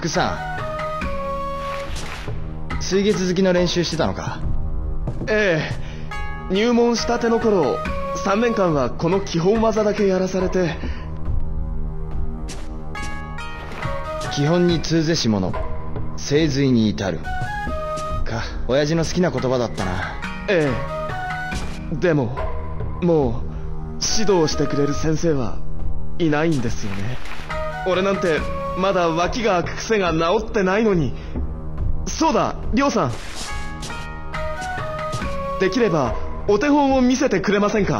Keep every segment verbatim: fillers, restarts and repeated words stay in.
福さん、水月好きの練習してたのか？ ええ、入門したての頃さんねんかんはこの基本技だけやらされて。 基本に通ぜし者、精髄に至るか。親父の好きな言葉だったな。 ええ、でももう指導してくれる先生はいないんですよね。俺なんてまだ脇が開く癖が治ってないのに。そうだ、りょうさん、できればお手本を見せてくれませんか？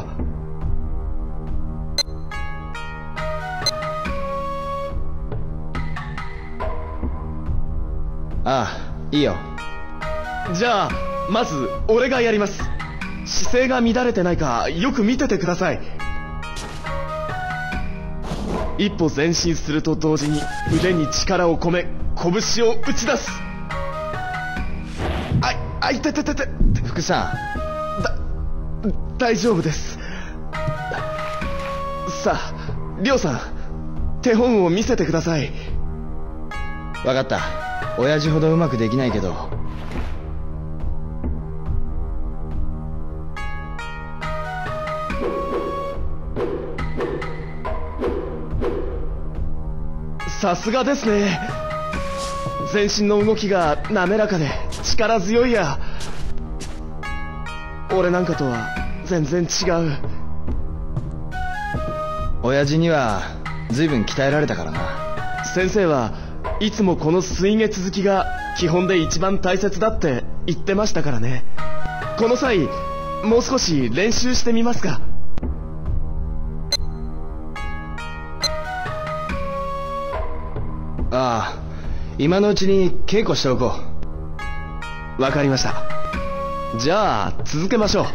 ああ、いいよ。 じゃあまず俺がやります。姿勢が乱れてないかよく見ててください。一歩前進すると同時に腕に力を込め拳を打ち出す。あい、あいてててて。 福さん、だ大丈夫です。さあ、りょうさん、手本を見せてください。 分かった。親父ほどうまくできないけど。 さすがですね。全身の動きが滑らかで力強いや。俺なんかとは全然違う。 親父には随分鍛えられたからな。 先生はいつもこの水月好きが基本で一番大切だって言ってましたからね。この際もう少し練習してみますか？ ああ、今のうちに稽古しておこう。わかりました。じゃあ続けましょう。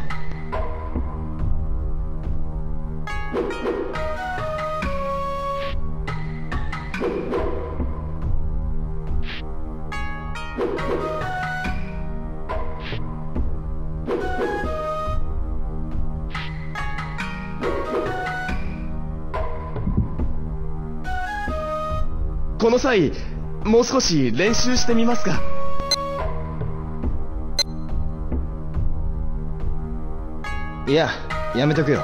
この際もう少し練習してみますか？ いや、やめとくよ。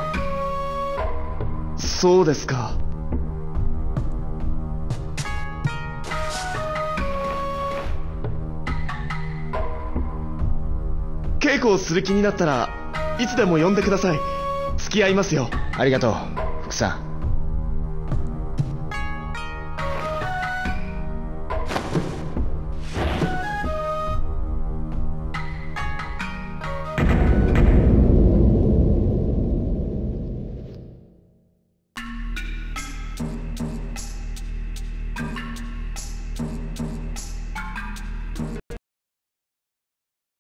そうですか。稽古をする気になったらいつでも呼んでください。付き合いますよ。 ありがとう、福さん。